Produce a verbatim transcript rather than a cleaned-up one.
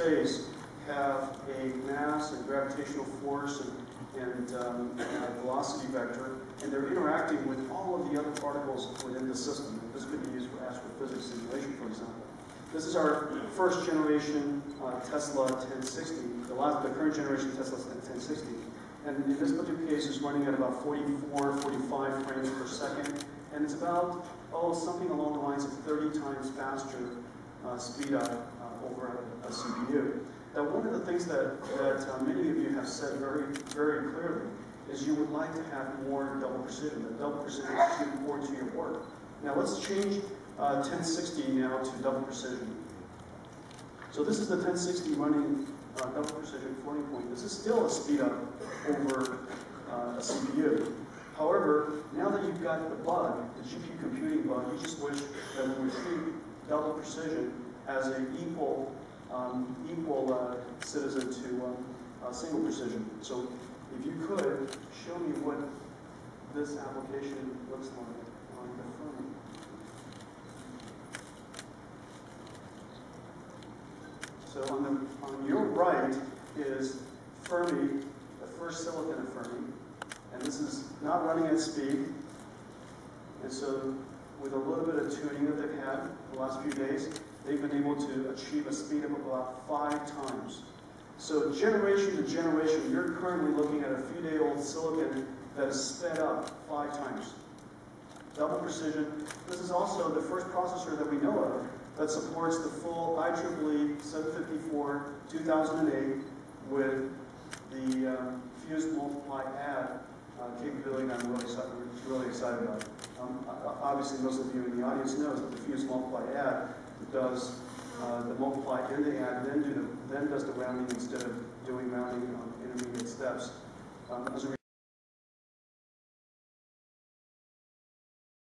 space have a mass and gravitational force and, and, um, and a velocity vector, and they're interacting with all of the other particles within the system. This could be used for astrophysics simulation, for example. This is our first generation uh, Tesla ten sixty, the, last, the current generation Tesla ten sixty. And in this particular case, it's running at about forty-four, forty-five frames per second. And it's about, oh, something along the lines of thirty times faster uh, speed up uh, over a, a C P U. Now, one of the things that, that uh, many of you have said very, very clearly is you would like to have more double precision. The double precision is too important to your work. Now, let's change uh, ten sixty now to double precision. So this is the ten sixty running uh, double precision floating point. This is still a speed up over uh, a C P U. However, now that you've got the bug, the G P U computing bug, you just wish that we would treat double precision as an equal, um, equal uh, citizen to um, uh, single precision. So if you could, show me what this application looks like on the Fermi. So on, the, on your right is Fermi, the first silicon of Fermi. And this is not running at speed. And so with a little bit of tuning that they've had the last few days, they've been able to achieve a speed of about five times. So generation to generation, you're currently looking at a few day old silicon that is sped up five times. Double precision. This is also the first processor that we know of that supports the full I triple E seven fifty-four two thousand eight with the um, fused multiply add uh, capability that I'm really excited, really excited about. Um, obviously, most of you in the audience knows that the fused multiply add does uh, the multiply and the add, then do the then does the rounding instead of doing rounding on intermediate steps. Um, as a